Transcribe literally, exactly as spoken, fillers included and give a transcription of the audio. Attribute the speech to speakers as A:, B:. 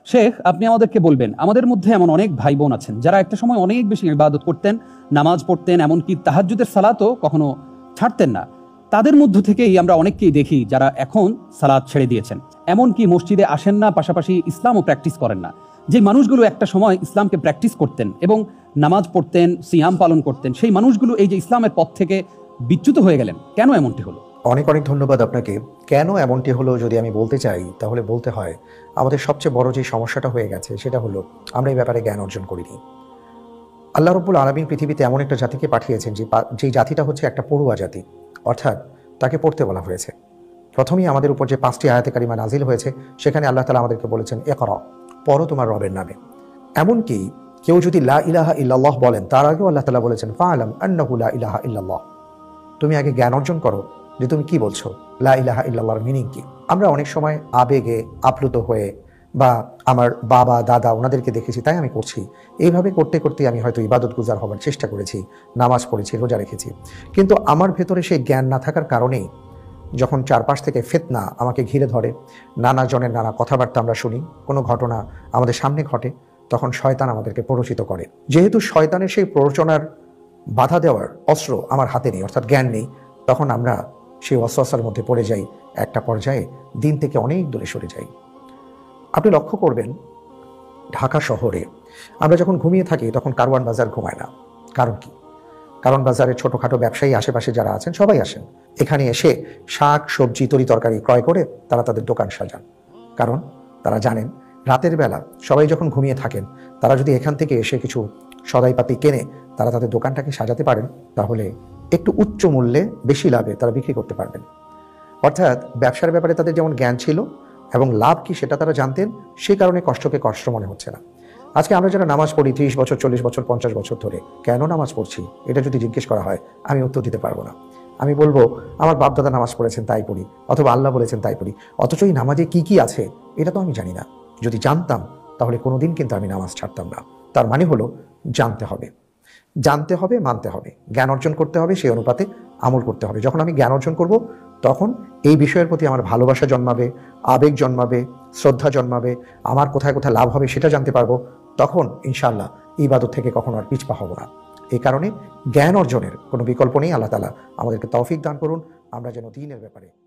A: শেখ, আপনি আমাদেরকে বলবেন, আমাদের মধ্যে এমন অনেক ভাই বোন আছেন যারা একটা সময় অনেক বেশি ইবাদত করতেন, নামাজ পড়তেন, এমনকি তাহাজ্জুদের সালাতও কখনো ছাড়তেন না। তাদের মধ্য থেকেই আমরা অনেককেই দেখি যারা এখন সালাত ছেড়ে দিয়েছেন, এমনকি মসজিদে আসেন না, পাশাপাশি ইসলামও প্র্যাকটিস করেন না। যে মানুষগুলো একটা সময় ইসলামকে প্র্যাকটিস করতেন এবং নামাজ পড়তেন, সিয়াম পালন করতেন, সেই মানুষগুলো এই যে ইসলামের পথ থেকে বিচ্যুত হয়ে গেলেন, কেন এমনটি হলো?
B: অনেক অনেক ধন্যবাদ আপনাকে। কেন এমনটি হলো যদি আমি বলতে চাই, তাহলে বলতে হয় আমাদের সবচেয়ে বড় যে সমস্যাটা হয়ে গেছে সেটা হলো আমরা এই ব্যাপারে জ্ঞান অর্জন করিনি। আল্লাহ রাব্বুল আলামিন পৃথিবীতে এমন একটা জাতিকে পাঠিয়েছেন যে যেই জাতিটা হচ্ছে একটা পড়ুয়া জাতি, অর্থাৎ তাকে পড়তে বলা হয়েছে। প্রথমেই আমাদের উপর যে পাঁচটি আয়াতে কারিমা নাজিল হয়েছে সেখানে আল্লাহ তাআলা আমাদেরকে বলেছেন ইকরা, পড়ো তোমার রবের নামে। এমনকি কেউ যদি লা ইলাহা ইল্লাল্লাহ বলেন তার আগেও আল্লাহ তাআলা বলেছেন ফাআলাম আন্নাহু লা ইলাহা ইল্লাল্লাহ, তুমি আগে জ্ঞান অর্জন করো যে তুমি কি বলছো, লা ইলাহা ইল্লাল্লাহর মিনিং কি। আমরা অনেক সময় আবেগে আপ্লুত হয়ে বা আমার বাবা দাদা ওনাদেরকে দেখেছি তাই আমি করছি, এইভাবে করতে করতে আমি হয়তো ইবাদত গুজার হবার চেষ্টা করেছি, নামাজ পড়েছি, রোজা রেখেছি, কিন্তু আমার ভেতরে সেই জ্ঞান না থাকার কারণেই যখন চারপাশ থেকে ফিতনা আমাকে ঘিরে ধরে, নানা জনের নানা কথাবার্তা আমরা শুনি, কোনো ঘটনা আমাদের সামনে ঘটে, তখন শয়তান আমাদেরকে প্ররোচিত করে। যেহেতু শয়তানের সেই প্ররোচনার বাধা দেওয়ার অস্ত্র আমার হাতে নেই, অর্থাৎ জ্ঞান নেই, তখন আমরা সেই ওয়াসওয়াসার মধ্যে পড়ে যাই, একটা পর্যায়ে দিন থেকে অনেক দূরে সরে যাই। আপনি লক্ষ্য করবেন ঢাকা শহরে আমরা যখন ঘুমিয়ে থাকি তখন কারওয়ান বাজার ঘুমায় না। কারণ কি? কারণ বাজারের ছোটোখাটো ব্যবসায়ী আশেপাশে যারা আছেন সবাই আসেন, এখানে এসে শাক সবজি তরি তরকারি ক্রয় করে তারা তাদের দোকান সাজান। কারণ তারা জানেন রাতের বেলা সবাই যখন ঘুমিয়ে থাকেন, তারা যদি এখান থেকে এসে কিছু সদাইপাতি কেনে তারা তাদের দোকানটাকে সাজাতে পারেন, তাহলে একটু উচ্চ মূল্যে বেশি লাভে তারা বিক্রি করতে পারবেন। অর্থাৎ ব্যবসার ব্যাপারে তাদের যেমন জ্ঞান ছিল এবং লাভ কি সেটা তারা জানতেন, সে কারণে কষ্টকে কষ্ট মনে হচ্ছে না। আজকে আমরা যারা নামাজ পড়ি ত্রিশ বছর চল্লিশ বছর পঞ্চাশ বছর ধরে, কেন নামাজ পড়ছি এটা যদি জিজ্ঞেস করা হয় আমি উত্তর দিতে পারবো না। আমি বলবো আমার বাপদাদা নামাজ পড়েছেন তাই পড়ি, অথবা আল্লাহ বলেছেন তাই পড়ি, অথচ এই নামাজে কি কি আছে এটা তো আমি জানি না। যদি জানতাম তাহলে কোনোদিন কিন্তু আমি নামাজ ছাড়তাম না। তার মানে হলো জানতে হবে, জানতে হবে, মানতে হবে, জ্ঞান অর্জন করতে হবে, সেই অনুপাতে আমল করতে হবে। যখন আমি জ্ঞান অর্জন করব তখন এই বিষয়ের প্রতি আমার ভালোবাসা জন্মাবে, আবেগ জন্মাবে, শ্রদ্ধা জন্মাবে, আমার কোথায় কোথায় লাভ হবে সেটা জানতে পারবো। তখন ইনশাআল্লাহ ইবাদত থেকে কখনো আর পিছপা হব না। এই কারণে জ্ঞান অর্জনের কোনো বিকল্প নেই। আল্লাহ তাআলা আমাদেরকে তৌফিক দান করুন, আমরা যেন দ্বীনের ব্যাপারে